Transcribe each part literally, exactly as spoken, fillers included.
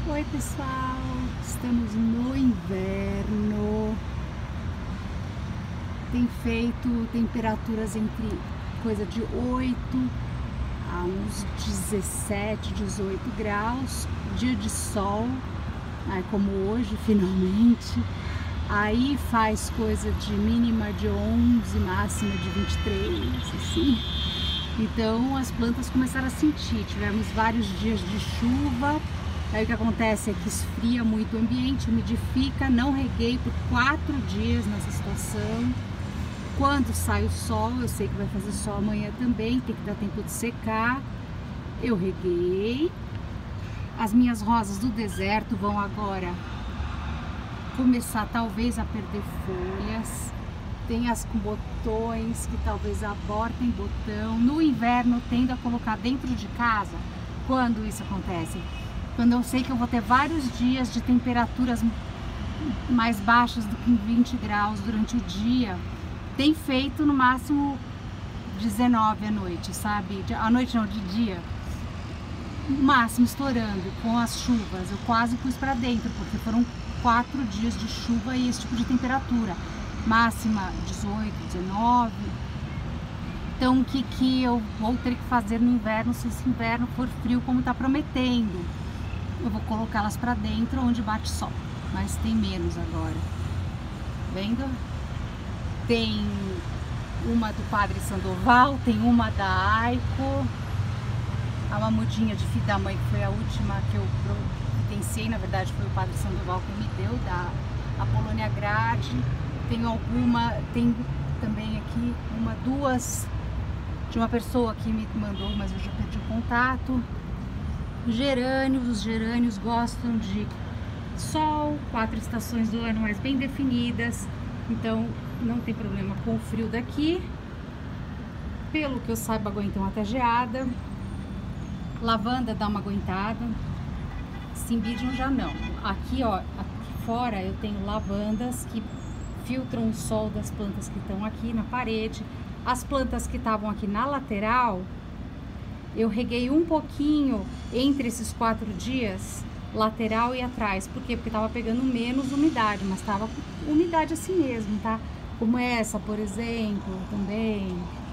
Oi pessoal, estamos no inverno, tem feito temperaturas entre coisa de oito a uns dezessete, dezoito graus, dia de sol, né, como hoje finalmente, aí faz coisa de mínima de onze, máxima de vinte e três, assim. Então as plantas começaram a sentir, tivemos vários dias de chuva. Aí o que acontece é que esfria muito o ambiente, umidifica, não reguei por quatro dias nessa situação. Quando sai o sol, eu sei que vai fazer sol amanhã também, tem que dar tempo de secar. Eu reguei. As minhas rosas do deserto vão agora começar talvez a perder folhas. Tem as com botões que talvez abortem botão. No inverno tendo a colocar dentro de casa. Quando isso acontece? Quando eu sei que eu vou ter vários dias de temperaturas mais baixas do que vinte graus durante o dia, tem feito no máximo dezenove à noite, sabe? À noite não, de dia, no máximo estourando com as chuvas. Eu quase pus para dentro, porque foram quatro dias de chuva e esse tipo de temperatura, máxima dezoito, dezenove. Então o que, que eu vou ter que fazer no inverno, se esse inverno for frio como está prometendo? Eu vou colocá-las para dentro onde bate sol, mas tem menos agora. Vendo? Tem uma do Padre Sandoval, tem uma da Aiko, a uma mudinha de filho da mãe, que foi a última que eu providenciei, na verdade foi o Padre Sandoval que me deu, da Apolônia Grade. Tem alguma, tem também aqui uma, duas de uma pessoa que me mandou, mas eu já perdi o contato. Gerânios, os gerânios gostam de sol, quatro estações do ano, mas bem definidas, então não tem problema com o frio daqui. Pelo que eu saiba, aguentam até geada. Lavanda dá uma aguentada. Cymbidium já não. Aqui, ó, aqui fora eu tenho lavandas que filtram o sol das plantas que estão aqui na parede. As plantas que estavam aqui na lateral, eu reguei um pouquinho entre esses quatro dias, lateral e atrás. Por quê? Porque tava pegando menos umidade, mas tava com umidade assim mesmo, tá? Como essa, por exemplo, também.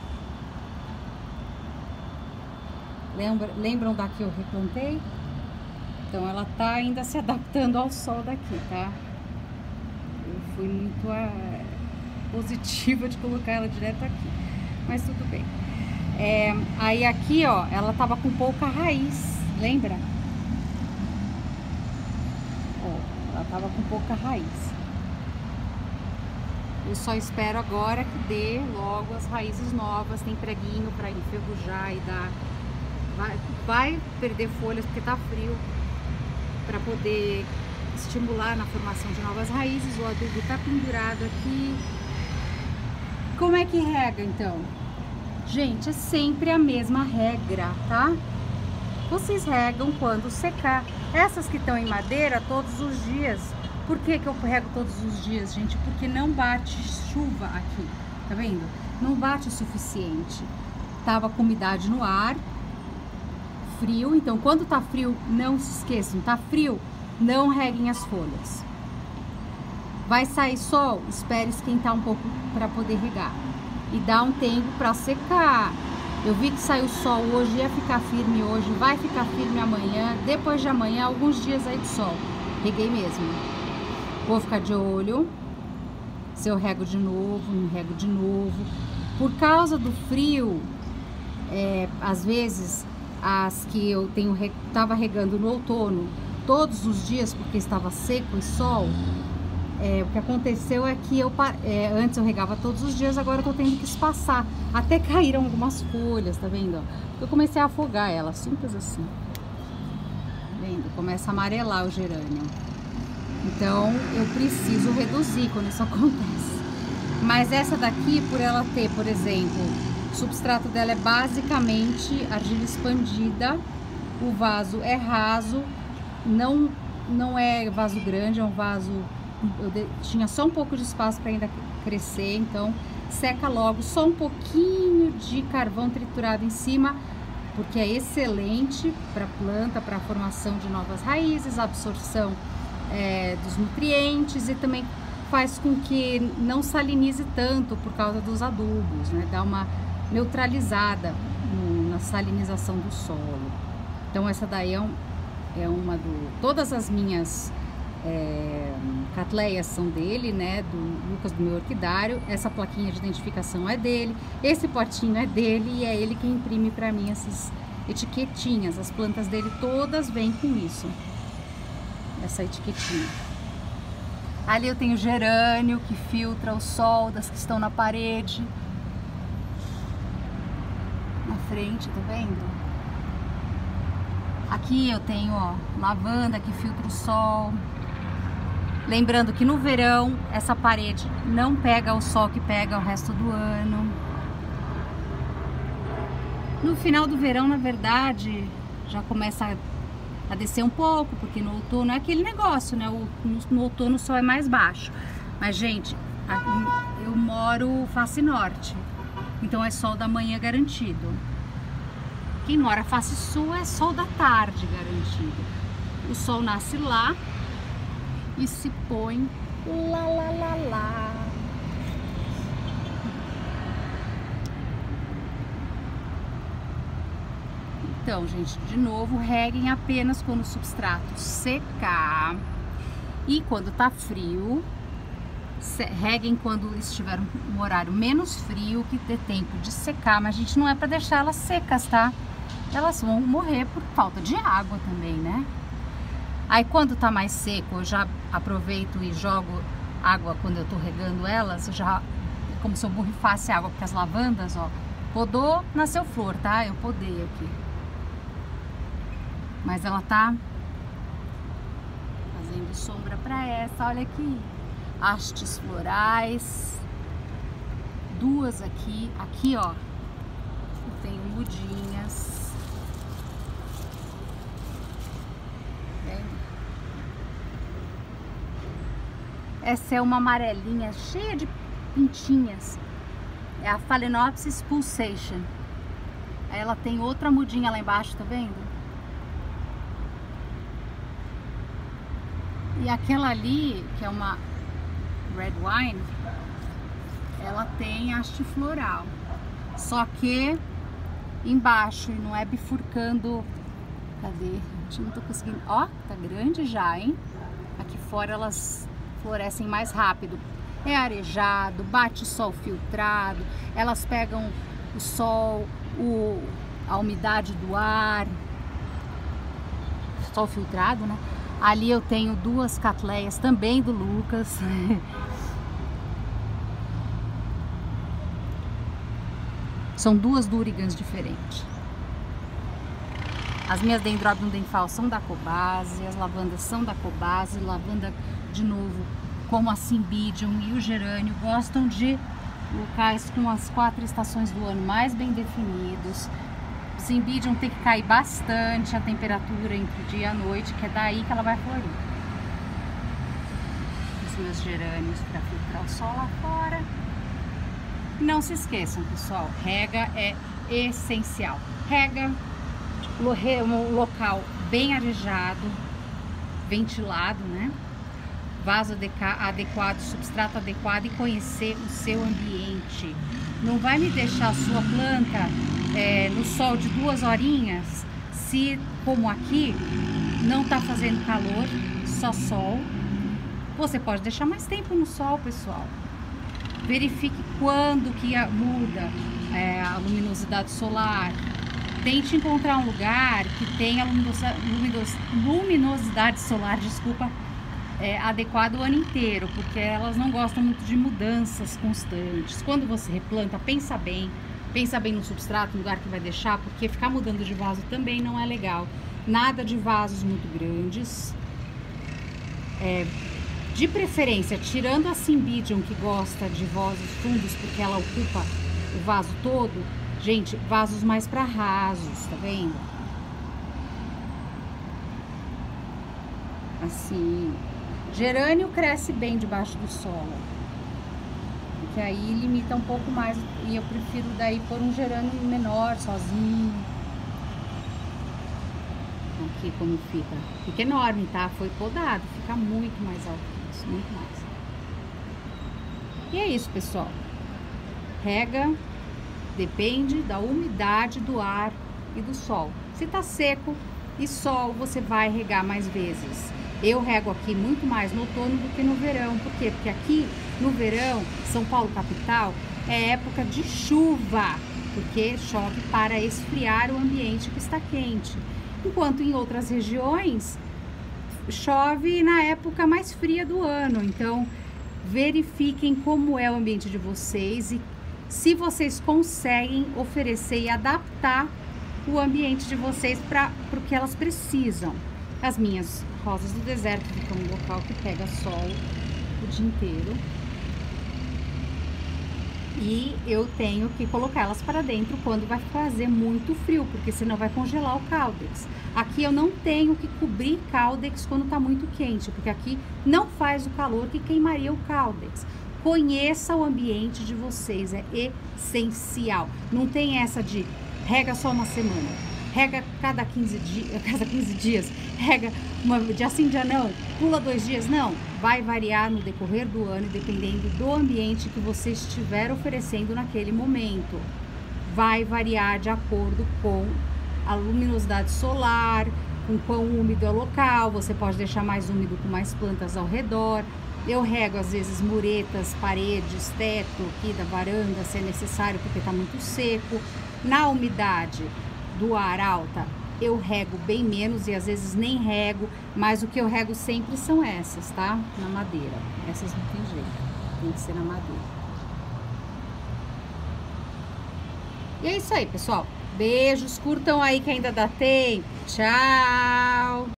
Lembra, lembram da que eu replantei? Então ela tá ainda se adaptando ao sol daqui, tá? Eu fui muito é, positiva de colocar ela direto aqui, mas tudo bem. É, aí aqui, ó, ela tava com pouca raiz, lembra? Ó, ela tava com pouca raiz. Eu só espero agora que dê logo as raízes novas, tem preguinho para enferrujar e dar. Vai, vai perder folhas porque tá frio, para poder estimular na formação de novas raízes. O adubo tá pendurado aqui. Como é que rega então? Gente, é sempre a mesma regra, tá? Vocês regam quando secar. Essas que estão em madeira todos os dias. Por que que eu rego todos os dias, gente? Porque não bate chuva aqui, tá vendo? Não bate o suficiente. Tava com umidade no ar, frio. Então, quando tá frio, não se esqueçam, tá frio, não reguem as folhas. Vai sair sol, espere esquentar um pouco para poder regar. E dá um tempo para secar. Eu vi que saiu sol hoje, ia ficar firme hoje, vai ficar firme amanhã, depois de amanhã, alguns dias aí de sol. Reguei mesmo. Vou ficar de olho se eu rego de novo, não rego de novo. Por causa do frio, é, às vezes, as que eu tenho tava regando no outono, todos os dias, porque estava seco e sol, É, o que aconteceu é que eu é, antes eu regava todos os dias, agora eu tô tendo que espaçar. Até caíram algumas folhas, tá vendo? Eu comecei a afogar ela, simples assim. Tá vendo? Começa a amarelar o gerânio. Então eu preciso reduzir quando isso acontece. Mas essa daqui, por ela ter, por exemplo, o substrato dela é basicamente argila expandida, o vaso é raso, não, não é vaso grande, é um vaso. Eu de, tinha só um pouco de espaço para ainda crescer, então seca logo, só um pouquinho de carvão triturado em cima, porque é excelente para a planta, para a formação de novas raízes, a absorção é, dos nutrientes, e também faz com que não salinize tanto por causa dos adubos, né? Dá uma neutralizada no, na salinização do solo. Então essa daí é, um, é uma do... Todas as minhas é, catleias são dele, né? Do Lucas, do meu orquidário. Essa plaquinha de identificação é dele. Esse potinho é dele e é ele que imprime para mim essas etiquetinhas. As plantas dele todas vêm com isso. Essa etiquetinha. Ali eu tenho gerânio que filtra o sol das que estão na parede. Na frente, tá vendo? Aqui eu tenho, ó, lavanda que filtra o sol. Lembrando que no verão essa parede não pega o sol que pega o resto do ano. No final do verão, na verdade, já começa a a descer um pouco, porque no outono é aquele negócio, né? O, no, no outono o sol é mais baixo. Mas, gente, aqui, eu moro face norte, então é sol da manhã garantido. Quem mora face sul é sol da tarde garantido. O sol nasce lá e se põe lá, lá, lá, lá. Então, gente, de novo, reguem apenas quando o substrato secar. E quando tá frio, reguem quando estiver um horário menos frio, que dê tempo de secar. Mas, a gente, não é para deixar elas secas, tá? Elas vão morrer por falta de água também, né? Aí, quando tá mais seco, eu já aproveito e jogo água quando eu tô regando elas. Eu já, é como se eu borrifasse água, porque as lavandas, ó, podou, nasceu flor, tá? Eu podei aqui. Mas ela tá fazendo sombra para essa, olha aqui, hastes florais, duas aqui, aqui ó, eu tenho mudinhas, vem? Essa é uma amarelinha cheia de pintinhas, é a Phalaenopsis pulsation. Ela tem outra mudinha lá embaixo, tá vendo? E aquela ali, que é uma red wine, ela tem haste floral. Só que embaixo, e não é bifurcando. Cadê? Gente, não tô conseguindo. Ó, tá grande já, hein? Aqui fora elas florescem mais rápido. É arejado, bate sol filtrado, elas pegam o sol, o, a umidade do ar, sol filtrado, né? Ali eu tenho duas catleias também do Lucas. São duas durigans diferentes. As minhas Dendrobium denfal são da Cobase, as lavandas são da Cobase, lavanda de novo, como a Cymbidium e o gerânio, gostam de locais com as quatro estações do ano mais bem definidos. O Cymbidium tem que cair bastante a temperatura entre o dia e a noite, que é daí que ela vai florir. Os meus gerânios para filtrar o sol lá fora. E não se esqueçam, pessoal, rega é essencial. Rega, um local bem arejado, ventilado, né? Vaso adequado, substrato adequado e conhecer o seu ambiente. Não vai me deixar a sua planta é, no sol de duas horinhas, se, como aqui, não tá fazendo calor, só sol. Você pode deixar mais tempo no sol, pessoal. Verifique quando que muda é, a luminosidade solar. Tente encontrar um lugar que tenha luminosidade solar, desculpa, é, adequado o ano inteiro, porque elas não gostam muito de mudanças constantes. Quando você replanta, pensa bem, pensa bem no substrato, no lugar que vai deixar, porque ficar mudando de vaso também não é legal. Nada de vasos muito grandes. É, de preferência, tirando a Cymbidium, que gosta de vasos fundos, porque ela ocupa o vaso todo, gente, vasos mais para rasos, tá vendo? Assim, gerânio cresce bem debaixo do solo, porque aí limita um pouco mais, e eu prefiro daí pôr um gerânio menor, sozinho. Aqui, ó, esse aqui é o gerânio, ele cresce bem debaixo do solo, porque aí limita um pouco mais, e eu prefiro daí pôr um gerânio menor, sozinho. Aqui, ó, esse aqui é o gerânio, ele cresce bem debaixo do solo, porque aí limita um pouco mais, e eu prefiro daí pôr um gerânio menor, sozinho. aqui como fica. Fica enorme, tá? Foi podado, fica muito mais alto que isso, muito mais. E é isso, pessoal. Rega depende da umidade do ar e do sol. Se tá seco e sol, você vai regar mais vezes. Eu rego aqui muito mais no outono do que no verão. Por quê? Porque aqui no verão, São Paulo capital, é época de chuva, porque chove para esfriar o ambiente que está quente. Enquanto em outras regiões, chove na época mais fria do ano. Então, verifiquem como é o ambiente de vocês e se vocês conseguem oferecer e adaptar o ambiente de vocês para o que elas precisam. As minhas rosas do deserto ficam em um local que pega sol o dia inteiro. E eu tenho que colocar elas para dentro quando vai fazer muito frio, porque senão vai congelar o caudex. Aqui eu não tenho que cobrir caudex quando tá muito quente, porque aqui não faz o calor que queimaria o caudex. Conheça o ambiente de vocês, é essencial. Não tem essa de rega só uma semana, rega cada quinze dias, cada quinze dias, rega uma dia sim, dia não, pula dois dias, não. Vai variar no decorrer do ano, dependendo do ambiente que você estiver oferecendo naquele momento. Vai variar de acordo com a luminosidade solar, com quão úmido é o local. Você pode deixar mais úmido com mais plantas ao redor. Eu rego às vezes muretas, paredes, teto aqui da varanda, se é necessário, porque está muito seco. Na umidade do ar alta, eu rego bem menos e às vezes nem rego, mas o que eu rego sempre são essas, tá? Na madeira. Essas não tem jeito, tem que ser na madeira. E é isso aí, pessoal. Beijos, curtam aí que ainda dá tempo. Tchau!